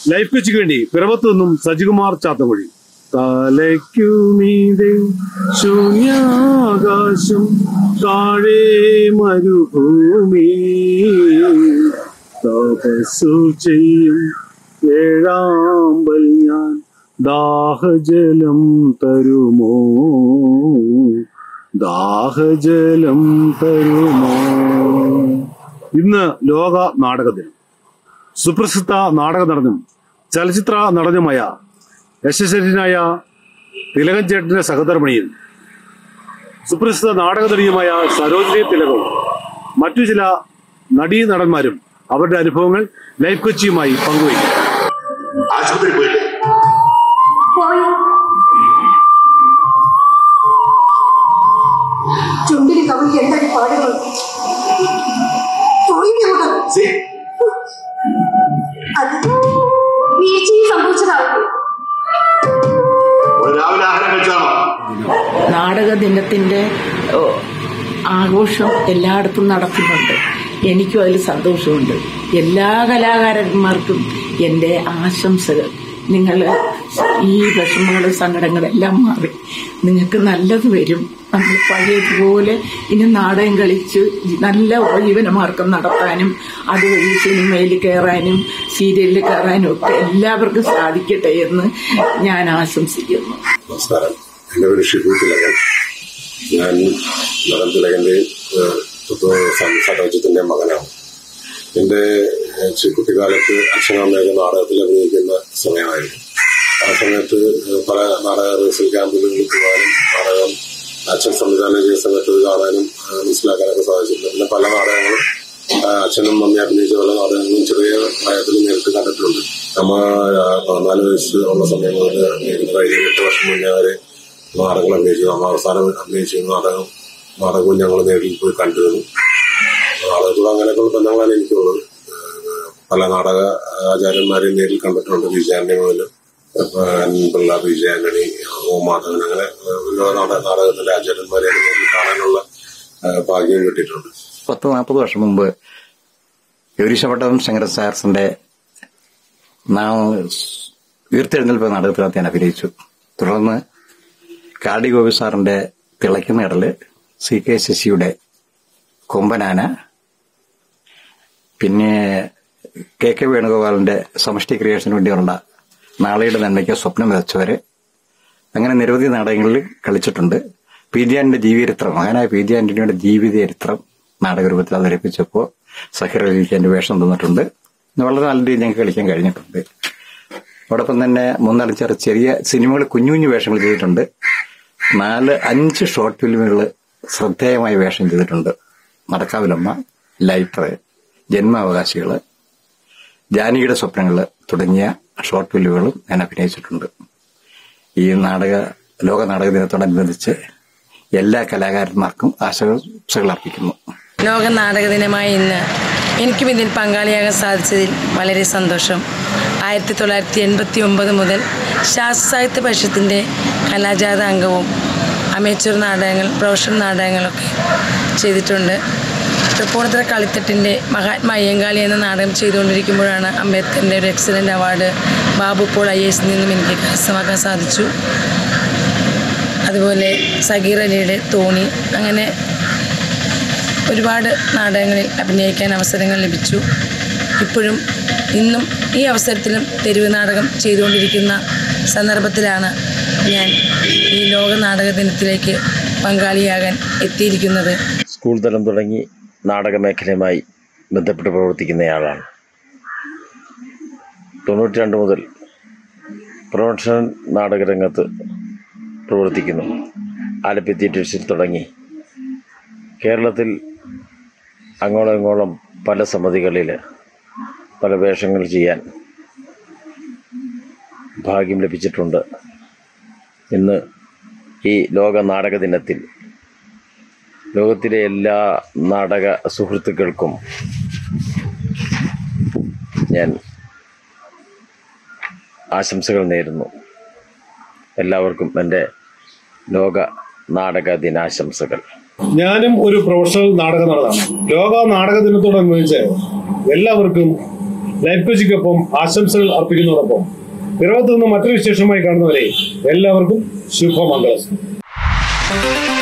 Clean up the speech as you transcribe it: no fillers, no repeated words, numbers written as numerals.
Life കൊച്ചിക്ക് വേണ്ടി പിറവത്തു നിന്നും സജികുമാർ ചാത്തമൊഴി. തലയ്ക്കുമീതെ ശൂന്യാകാശം, താഴെ മരുഭൂമി, തപസ്സു ചെയ്യും വേഴാമ്പൽ ഞാൻ, ദാഹജലം തരുമോ, ദാഹജലം തരുമോ. ഇന്ന് ലോക നാടക ദിനം. സുപ്രസിദ്ധ നാടക നടനും ചലച്ചിത്ര നടനുമായ യശസ്വരനായ തിലകൻ ചേട്ടന്റെ സഹധർമ്മിണിയും സുപ്രസിദ്ധ നാടക നടിയുമായ സരോജിനി തിലകവും മറ്റു ചില നടീ നടന്മാരും അവരുടെ അനുഭവങ്ങൾ ലൈഫ് കൊച്ചിയുമായി പങ്കുവയ്ക്കും. ചുണ്ടിന് കവിക്ക് എന്തൊക്കെ പാടുകൾ നാടക ദിനത്തിന്റെ ആഘോഷം എല്ലായിടത്തും നടക്കുന്നുണ്ട്. എനിക്കും അതിൽ സന്തോഷമുണ്ട്. എല്ലാ കലാകാരന്മാർക്കും എൻ്റെ ആശംസകൾ. നിങ്ങൾ ഈ വിഷമങ്ങളും സങ്കടങ്ങളെല്ലാം മാറി നിങ്ങൾക്ക് നല്ലത് വരും. നമ്മൾ പഴയതുപോലെ ഇനി നാടകം കളിച്ച് നല്ല ഉപജീവനമാർഗം നടത്താനും അതുവഴി സിനിമയിൽ കയറാനും സീരിയലിൽ കയറാനും ഒക്കെ എല്ലാവർക്കും സാധിക്കട്ടെ എന്ന് ഞാൻ ആശംസിക്കുന്നു. നമസ്കാരം. എൻ്റെ പേര് ഷിബു തിലകൻ. ഞാൻ നടൻ തിലകന്റെ സരോജത്തിന്റെ മകനാണ്. എൻ്റെ കുട്ടിക്കാലത്ത് അച്ഛനമ്മയൊക്കെ നാടകത്തിൽ അഭിനയിക്കുന്ന സമയമായിരുന്നു. ആ സമയത്ത് പല നാടക റിഹേഴ്സൽ ക്യാമ്പുകളിൽ പോകാനും നാടകം അച്ഛൻ സംവിധാനം ചെയ്ത സമയത്ത് കാണാനും മനസ്സിലാക്കാനൊക്കെ സാധിച്ചിട്ടുണ്ട്. പിന്നെ പല നാടകങ്ങളും അച്ഛനും മമ്മി അഭിനയിച്ച പല നാടകങ്ങളും ചെറിയ പ്രായത്തിൽ നേരിട്ട് കണ്ടിട്ടുണ്ട്. നമ്മ 14 വയസ്സ് ഉള്ള സമയം മുതൽ 7-8 വർഷം മുന്നേ വരെ നാടകങ്ങൾ അഭിനയിച്ചു. നമ്മ അവസാനം അഭിനയിച്ച നാടകവും ഞങ്ങൾ നേരിൽ പോയി കണ്ടിരുന്നു. നാടകത്തോട് അങ്ങനെയൊക്കെയുള്ള ബന്ധങ്ങളാണ് എനിക്കുള്ളത്. പല നാടക ആചാര്യന്മാരെയും നേരിൽ കണ്ടിട്ടുണ്ട്. വിജയാന്റണി മുതൽ പിള്ള, വിജയാന്റണി, ഓമാധവൻ, അങ്ങനെ നാടകത്തിന്റെ ആചാര്യന്മാരെ നേരിൽ കാണാനുള്ള ഭാഗ്യം കിട്ടിയിട്ടുണ്ട്. 40 വർഷം മുമ്പ് യൗരീശപട്ടം ശങ്കര സാർസിന്റെ ഉയർത്തെഴുന്നേൽപ്പ് നാടകത്തിനകത്ത് ഞാൻ അഭിനയിച്ചു. തുടർന്ന് കാടി ഗോപി സാറിന്റെ തിളയ്ക്കുന്ന ഇടല്, CK ശശിയുടെ കൊമ്പനാന, പിന്നെ KK വേണുഗോപാലിന്റെ സമഷ്ടി ക്രിയേഷന് വേണ്ടിയുള്ള നാളെയുടെ നന്മയ്ക്ക് സ്വപ്നം വിതച്ചവര്, അങ്ങനെ നിരവധി നാടകങ്ങളിൽ കളിച്ചിട്ടുണ്ട്. PG ആന്റണിയുടെ ജീവചരിത്രം, മകനായ PG ആന്റണിയുടെ ജീവിതചരിത്രം നാടകരൂപത്തിൽ അവതരിപ്പിച്ചപ്പോൾ സഹിർ അലിക്ക് എന്റെ വേഷം തന്നിട്ടുണ്ട്. വളരെ നല്ല രീതിയിൽ ഞങ്ങൾക്ക് കളിക്കാൻ കഴിഞ്ഞിട്ടുണ്ട്. അതോടൊപ്പം തന്നെ 3-4 ചെറിയ സിനിമകൾ, കുഞ്ഞു കുഞ്ഞു വേഷങ്ങൾ ചെയ്തിട്ടുണ്ട്. 4-5 ഷോർട്ട് ഫിലിമുകൾ ശ്രദ്ധേയമായ വേഷം ചെയ്തിട്ടുണ്ട്. നടക്കാവിലമ്മ, ലൈറ്റർ, ജന്മാവകാശികള്, ജാനകിയുടെ സ്വപ്നങ്ങൾ തുടങ്ങിയ ഷോർട്ട് ഫിലിമുകളും ഞാൻ അഭിനയിച്ചിട്ടുണ്ട്. ഈ ലോക നാടക ദിനത്തോടനുബന്ധിച്ച് എല്ലാ കലാകാരന്മാർക്കും ആശംസകൾ അർപ്പിക്കുന്നു. ലോക നാടക ദിനമായ ഇന്ന് എനിക്കും ഇതിൽ പങ്കാളിയാകാൻ സാധിച്ചതിൽ വളരെ സന്തോഷം. 1989 മുതൽ ശാസ്ത്ര സാഹിത്യ പരിഷത്തിന്റെ കലാജാഥ അംഗവും അമേച്ചർ നാടകങ്ങൾ, പ്രൊഫഷണൽ നാടകങ്ങളൊക്കെ ചെയ്തിട്ടുണ്ട്. തൃപ്പൂണിത്തുറ കളിത്തട്ടിന്റെ മഹാത്മാ അയ്യങ്കാളി എന്ന നാടകം ചെയ്തുകൊണ്ടിരിക്കുമ്പോഴാണ് അംബേദ്കറിന്റെ ഒരു excellent award Babu Paul IAS നിന്നും എനിക്ക് കരസ്ഥമാക്കാൻ സാധിച്ചു. അതുപോലെ സഗീർ അലിയുടെ തോണി, അങ്ങനെ ഒരുപാട് നാടകങ്ങളിൽ അഭിനയിക്കാൻ അവസരങ്ങൾ ലഭിച്ചു. ഇപ്പോഴും ഇന്നും ഈ അവസരത്തിലും തെരുവ് നാടകം ചെയ്തുകൊണ്ടിരിക്കുന്ന സന്ദർഭത്തിലാണ് ഞാൻ ഈ ലോക നാടക ദിനത്തിലേക്ക് പങ്കാളിയാകാൻ എത്തിയിരിക്കുന്നത്. സ്കൂൾ തലം തുടങ്ങി നാടക മേഖലയുമായി ബന്ധപ്പെട്ട് പ്രവർത്തിക്കുന്നയാളാണ്. 92 മുതൽ പ്രൊഫഷണൽ നാടകരംഗത്ത് പ്രവർത്തിക്കുന്നു. ആലപ്പി തിയേറ്റേഴ്സിൽ തുടങ്ങി കേരളത്തിൽ അങ്ങോളം ഇങ്ങോളം പല സമിതികളിൽ പല വേഷങ്ങൾ ചെയ്യാൻ ഭാഗ്യം ലഭിച്ചിട്ടുണ്ട്. ഇന്ന് ഈ ലോക നാടക ദിനത്തിൽ ലോകത്തിലെ എല്ലാ നാടക സുഹൃത്തുക്കൾക്കും ഞാൻ ആശംസകൾ നേരുന്നു. എല്ലാവർക്കും എൻ്റെ ലോക നാടക ദിനാശംസകൾ. ഞാനും ഒരു പ്രൊഫഷണൽ നാടക നടനാണ്. ലോക നാടക ദിനത്തോടനുബന്ധിച്ച് എല്ലാവർക്കും ലൈഫ് കോച്ചിക്കൊപ്പം ആശംസകൾ അർപ്പിക്കുന്നതോടൊപ്പം പിറവത്ത് നിന്ന് മറ്റൊരു വിശേഷമായി കാണുന്നവരെ എല്ലാവർക്കും ശുഭമംഗളം.